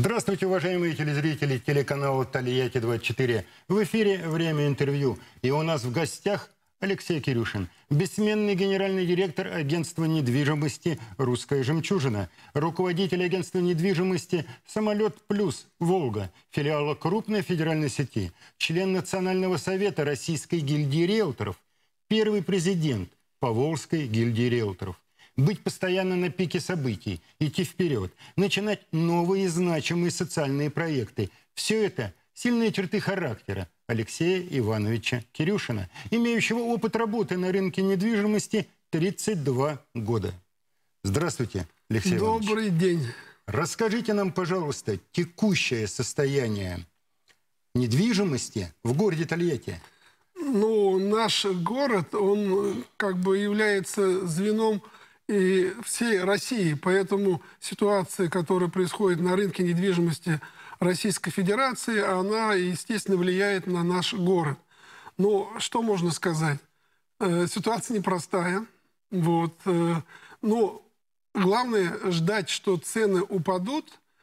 Здравствуйте, уважаемые телезрители телеканала «Тольятти-24». В эфире «Время интервью». И у нас в гостях Алексей Кирюшин, бессменный генеральный директор агентства недвижимости «Русская жемчужина», руководитель агентства недвижимости «Самолет Плюс Волга», филиала крупной федеральной сети, член Национального совета Российской гильдии риэлторов, первый президент Поволжской гильдии риэлторов. Быть постоянно на пике событий, идти вперед, начинать новые значимые социальные проекты. Все это сильные черты характера Алексея Ивановича Кирюшина, имеющего опыт работы на рынке недвижимости 32 года. Здравствуйте, Алексей Иванович. Добрый день. Расскажите нам, пожалуйста, текущее состояние недвижимости в городе Тольятти. Ну, наш город, он как бы является звеном и всей России, поэтому ситуация, которая происходит на рынке недвижимости Российской Федерации, она, естественно, влияет на наш город. Но что можно сказать? Ситуация непростая. Вот. Но главное ждать, что цены упадут,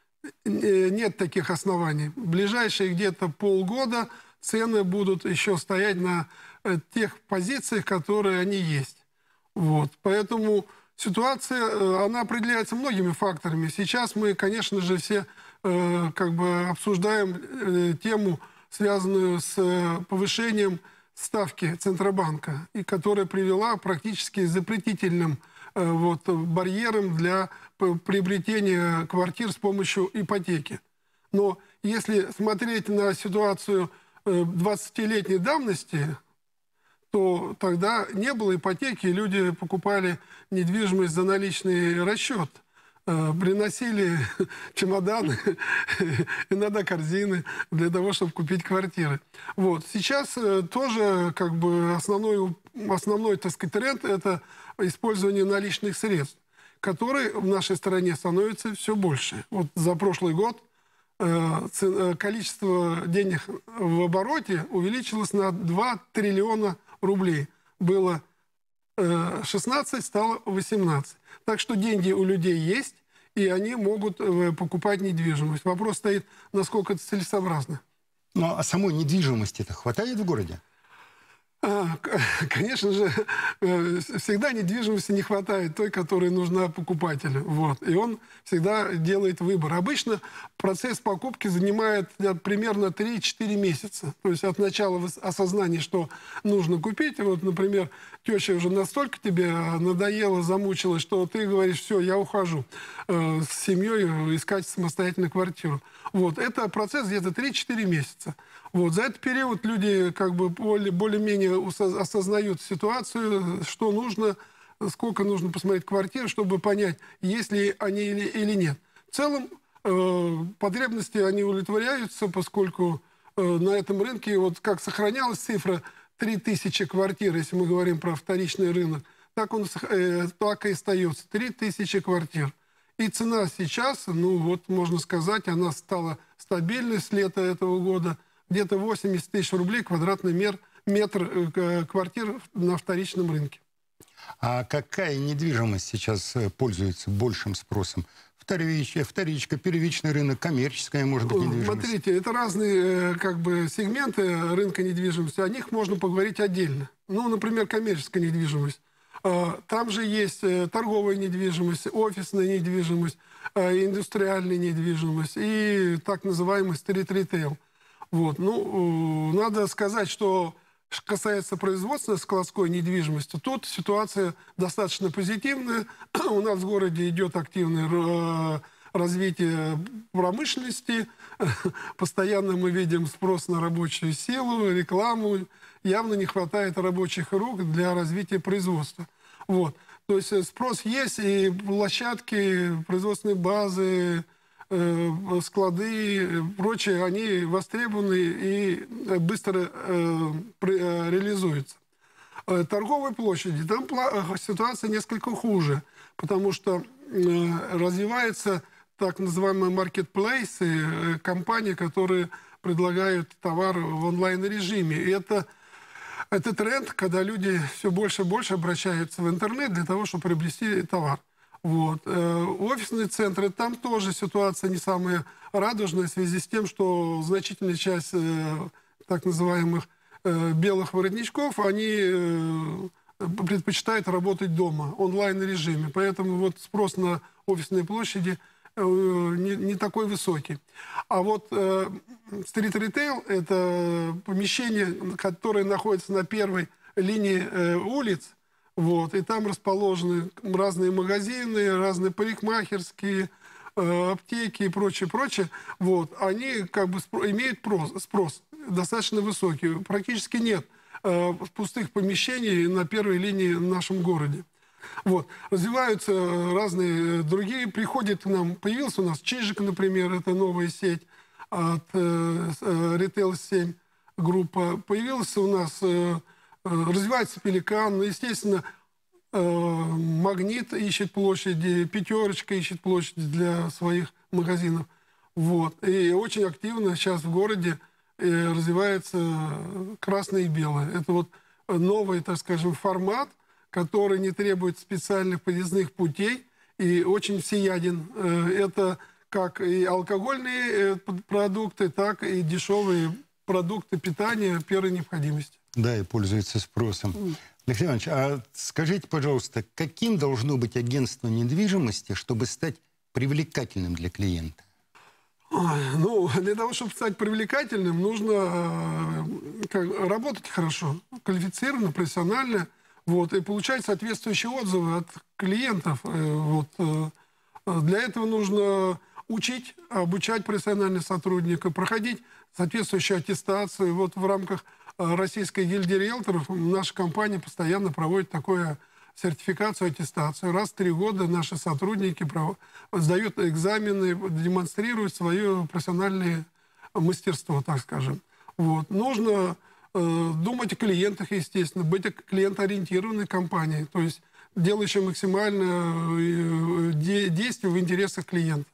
нет таких оснований. В ближайшие где-то полгода цены будут еще стоять на тех позициях, которые они есть. Вот. Поэтому ситуация, она определяется многими факторами. Сейчас мы, конечно же, все как бы обсуждаем тему, связанную с повышением ставки Центробанка, и которая привела практически к запретительным барьерам для приобретения квартир с помощью ипотеки. Но если смотреть на ситуацию 20-летней давности, то тогда не было ипотеки, люди покупали недвижимость за наличный расчет. Приносили чемоданы, иногда корзины для того, чтобы купить квартиры. Вот. Сейчас тоже как бы основной, так сказать, тренд – это использование наличных средств, которые в нашей стране становится все больше. Вот за прошлый год количество денег в обороте увеличилось на 2 триллиона рублей. Было 16, стало 18. Так что деньги у людей есть, и они могут покупать недвижимость. Вопрос стоит, насколько это целесообразно. Ну, а самой недвижимости-то хватает в городе? Конечно же, всегда недвижимости не хватает той, которая нужна покупателю. Вот. И он всегда делает выбор. Обычно процесс покупки занимает примерно 3-4 месяца. То есть от начала осознания, что нужно купить. Вот, например, теща уже настолько тебе надоела, замучилась, что ты говоришь: все, я ухожу с семьей искать самостоятельно квартиру. Вот. Это процесс где-то 3-4 месяца. Вот. За этот период люди как бы более-менее осознают ситуацию, что нужно, сколько нужно посмотреть квартир, чтобы понять, есть ли они или нет. В целом потребности они удовлетворяются, поскольку на этом рынке, вот как сохранялась цифра 3000 квартир, если мы говорим про вторичный рынок, так и остается. 3000 квартир. И цена сейчас, ну вот можно сказать, она стала стабильной с лета этого года. Где-то 80 тысяч рублей квадратный метр квартир на вторичном рынке. А какая недвижимость сейчас пользуется большим спросом? Вторичка, первичный рынок, коммерческая, может быть, недвижимость? Смотрите, это разные как бы сегменты рынка недвижимости. О них можно поговорить отдельно. Ну, например, коммерческая недвижимость. Там же есть торговая недвижимость, офисная недвижимость, индустриальная недвижимость и так называемый стрит-ритейл. Вот. Ну, надо сказать, что касается производственной складской недвижимости, тут ситуация достаточно позитивная. У нас в городе идет активное развитие промышленности. Постоянно мы видим спрос на рабочую силу, рекламу. Явно не хватает рабочих рук для развития производства. Вот. То есть спрос есть, и площадки, производственные базы, склады, прочее, они востребованы и быстро реализуются. Торговые площади, там ситуация несколько хуже, потому что развиваются так называемые маркетплейсы, компании, которые предлагают товар в онлайн-режиме. И это тренд, когда люди все больше и больше обращаются в интернет для того, чтобы приобрести товар. Вот. Офисные центры, там тоже ситуация не самая радужная в связи с тем, что значительная часть так называемых белых воротничков, они предпочитают работать дома, онлайн-режиме. Поэтому вот спрос на офисные площади не такой высокий. А вот стрит-ритейл – это помещение, которое находится на первой линии улиц, вот, и там расположены разные магазины, разные парикмахерские, аптеки и прочее, прочее. Вот, они как бы имеют спрос достаточно высокий. Практически нет пустых помещений на первой линии в нашем городе. Вот. Развиваются разные другие. Приходят к нам, появился у нас Чижик, например, это новая сеть от Retail 7 группа. Появился у нас, развивается Пеликан, естественно, Магнит ищет площади, Пятерочка ищет площади для своих магазинов. Вот. И очень активно сейчас в городе развивается красное и белое. Это вот новый, так скажем, формат, который не требует специальных подъездных путей и очень всеяден. Это как и алкогольные продукты, так и дешевые продукты питания первой необходимости. Да, и пользуется спросом. Алексей Иванович, а скажите, пожалуйста, каким должно быть агентство недвижимости, чтобы стать привлекательным для клиента? Ну, для того, чтобы стать привлекательным, нужно работать хорошо, квалифицированно, профессионально, вот, и получать соответствующие отзывы от клиентов. Вот. Для этого нужно обучать профессиональных сотрудников, проходить соответствующую аттестацию. Вот в рамках Российской гильдии риэлторов наша компания постоянно проводит такую сертификацию, аттестацию. Раз в 3 года наши сотрудники сдают экзамены, демонстрируют свое профессиональное мастерство, так скажем. Вот. Нужно думать о клиентах, естественно, быть клиентоориентированной компанией, то есть делающей максимально действия в интересах клиента.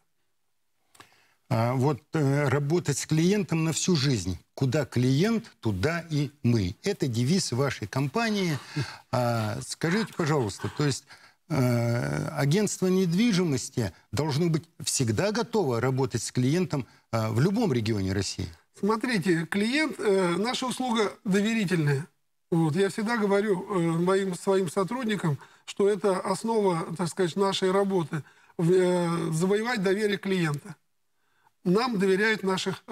А вот работать с клиентом на всю жизнь. Куда клиент, туда и мы. Это девиз вашей компании. Скажите, пожалуйста, то есть агентство недвижимости должно быть всегда готово работать с клиентом в любом регионе России? Смотрите, клиент, наша услуга доверительная. Вот. Я всегда говорю своим сотрудникам, что это основа, так сказать, нашей работы. Завоевать доверие клиента. Нам доверяют наших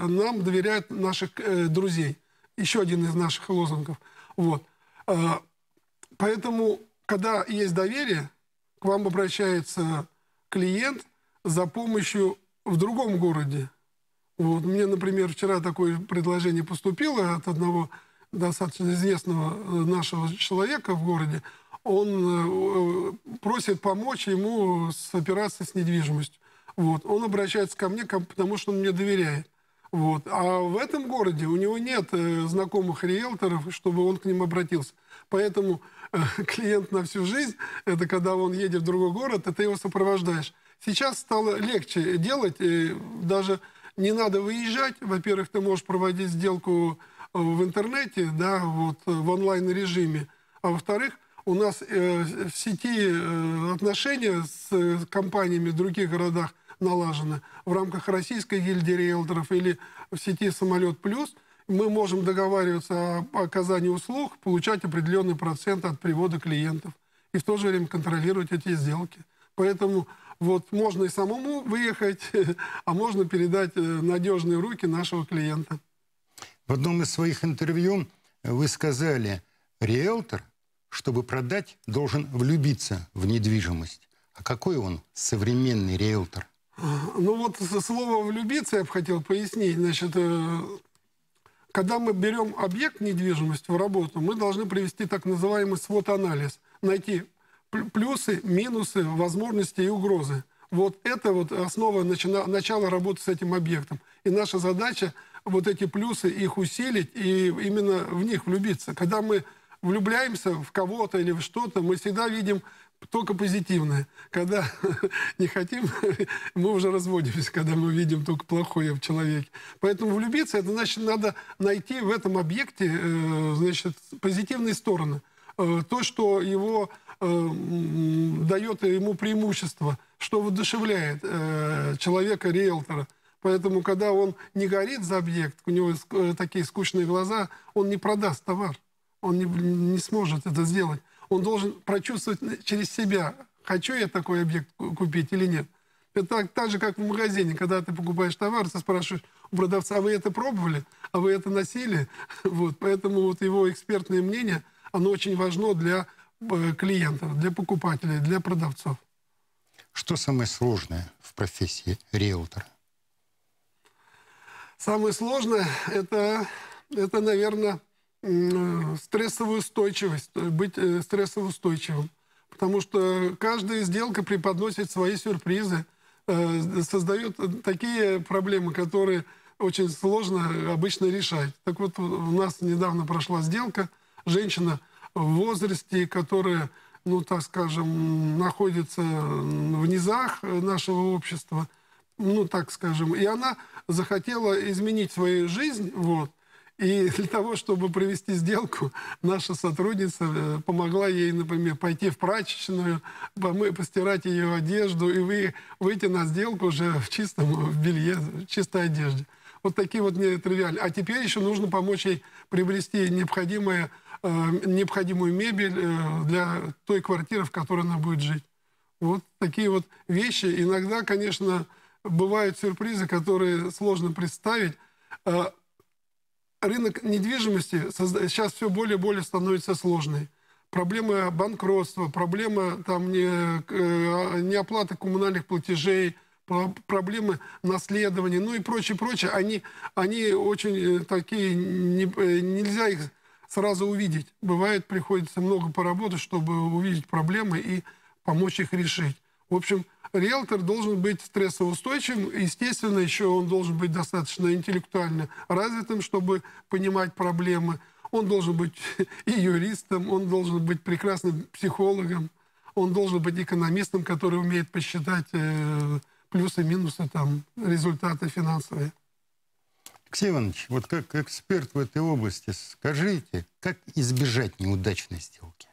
друзей. Еще один из наших лозунгов. Вот. Поэтому, когда есть доверие, к вам обращается клиент за помощью в другом городе. Вот. Мне, например, вчера такое предложение поступило от одного достаточно известного нашего человека в городе. Он просит помочь ему с операцией с недвижимостью. Вот. Он обращается ко мне, потому что он мне доверяет. Вот. А в этом городе у него нет знакомых риэлторов, чтобы он к ним обратился. Поэтому клиент на всю жизнь, это когда он едет в другой город, ты его сопровождаешь. Сейчас стало легче делать, даже не надо выезжать. Во-первых, ты можешь проводить сделку в интернете, да, вот, в онлайн-режиме. А во-вторых, у нас в сети отношения с компаниями в других городах налажены. В рамках Российской гильдии риэлторов или в сети «Самолет Плюс» мы можем договариваться о оказании услуг, получать определенный процент от привода клиентов и в то же время контролировать эти сделки. Поэтому вот можно и самому выехать, а можно передать надежные руки нашего клиента. В одном из своих интервью вы сказали, риэлтор, чтобы продать, должен влюбиться в недвижимость. А какой он современный риэлтор? Ну вот слово «влюбиться» я бы хотел пояснить. Значит, когда мы берем объект недвижимости в работу, мы должны провести так называемый свод-анализ. Найти плюсы, минусы, возможности и угрозы. Вот это вот основа начала работы с этим объектом. И наша задача вот эти плюсы, их усилить и именно в них влюбиться. Когда мы влюбляемся в кого-то или в что-то, мы всегда видим только позитивное. Когда не хотим, мы уже разводимся, когда мы видим только плохое в человеке. Поэтому влюбиться, это значит, надо найти в этом объекте, значит, позитивные стороны. То, что его дает ему преимущество, что воодушевляет человека-риэлтора. Поэтому, когда он не горит за объект, у него такие скучные глаза, он не продаст товар. Он не сможет это сделать. Он должен прочувствовать через себя, хочу я такой объект купить или нет. Это так же, как в магазине, когда ты покупаешь товар, ты спрашиваешь у продавца, а вы это пробовали? А вы это носили? Вот. Поэтому вот его экспертное мнение, оно очень важно для клиентов, для покупателей, для продавцов. Что самое сложное в профессии риэлтора? Самое сложное – это, наверное, стрессовая устойчивость, быть стрессоустойчивым. Потому что каждая сделка преподносит свои сюрпризы, создает такие проблемы, которые очень сложно обычно решать. Так вот, у нас недавно прошла сделка. Женщина в возрасте, которая, ну, так скажем, находится в низах нашего общества, ну, так скажем, и она захотела изменить свою жизнь, вот. И для того, чтобы провести сделку, наша сотрудница помогла ей, например, пойти в прачечную, постирать ее одежду и выйти на сделку уже в чистом белье, в чистой одежде. Вот такие вот нетривиальные. А теперь еще нужно помочь ей приобрести необходимую мебель для той квартиры, в которой она будет жить. Вот такие вот вещи. Иногда, конечно, бывают сюрпризы, которые сложно представить. Рынок недвижимости сейчас все более и более становится сложной. Проблема банкротства, проблема там, неоплаты коммунальных платежей, проблемы наследования, ну и прочее, прочее. Они очень такие, нельзя их сразу увидеть. Бывает, приходится много поработать, чтобы увидеть проблемы и помочь их решить. В общем, риэлтор должен быть стрессоустойчивым. Естественно, еще он должен быть достаточно интеллектуально развитым, чтобы понимать проблемы. Он должен быть и юристом, он должен быть прекрасным психологом, он должен быть экономистом, который умеет посчитать плюсы и минусы, там, результаты финансовые. Алексей Иванович, вот как эксперт в этой области, скажите, как избежать неудачной сделки?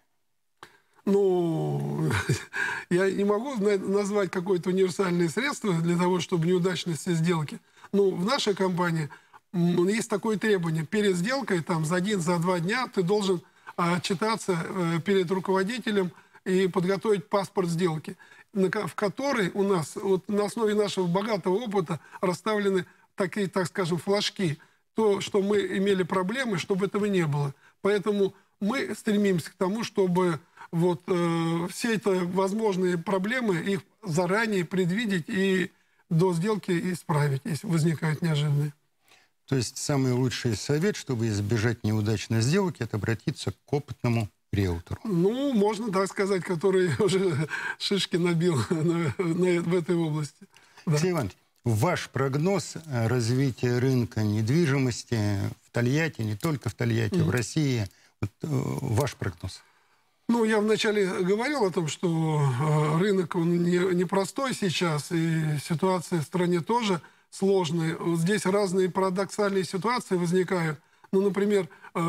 Ну, я не могу назвать какое-то универсальное средство для того, чтобы неудачности сделки. Ну, в нашей компании есть такое требование. Перед сделкой, там, за 1-2 дня ты должен отчитаться перед руководителем и подготовить паспорт сделки, в который у нас, вот, на основе нашего богатого опыта расставлены такие, так скажем, флажки. То, что мы имели проблемы, чтобы этого не было. Поэтому мы стремимся к тому, чтобы вот, все эти возможные проблемы, их заранее предвидеть и до сделки исправить, если возникают неожиданные. То есть самый лучший совет, чтобы избежать неудачной сделки, это обратиться к опытному риэлтору. Ну, можно так сказать, который уже шишки набил в этой области. Да. Алексей Иванович, ваш прогноз развития рынка недвижимости в Тольятти, не только в Тольятти, в России, вот, ваш прогноз? Ну, я вначале говорил о том, что рынок, он непростой сейчас, и ситуация в стране тоже сложная. Вот здесь разные парадоксальные ситуации возникают. Ну, например,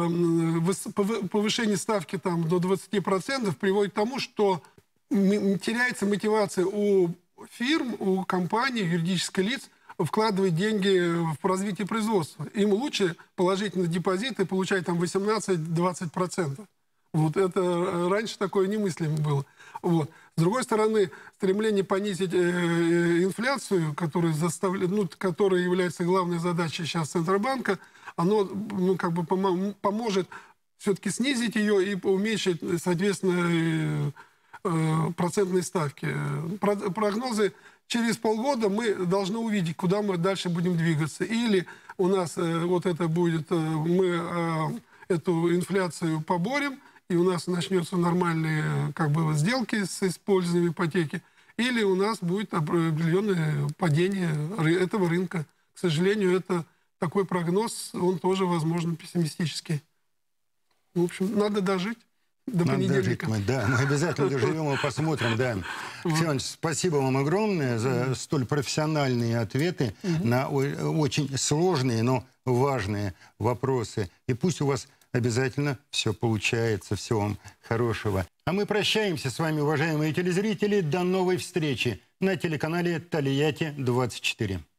повышение ставки там, до 20% приводит к тому, что теряется мотивация у фирм, у компаний, юридических лиц вкладывать деньги в развитие производства. Им лучше положить на депозиты и получать там 18-20%. Вот это раньше такое немыслимо было. Вот. С другой стороны, стремление понизить инфляцию, которая является главной задачей сейчас Центробанка, оно как бы поможет все-таки снизить ее и уменьшить, соответственно, процентные ставки. Прогнозы: через полгода мы должны увидеть, куда мы дальше будем двигаться. Или у нас вот это будет, мы эту инфляцию поборем, и у нас начнется нормальные как бы сделки с использованием ипотеки, или у нас будет определенное падение этого рынка. К сожалению, это такой прогноз, он тоже, возможно, пессимистический. В общем, надо дожить до понедельника. Мы обязательно доживем и посмотрим, да. Алексей Иванович, спасибо вам огромное за столь профессиональные ответы на очень сложные, но важные вопросы. И пусть у вас обязательно все получается. Всего вам хорошего. А мы прощаемся с вами, уважаемые телезрители. До новой встречи на телеканале Тольятти 24.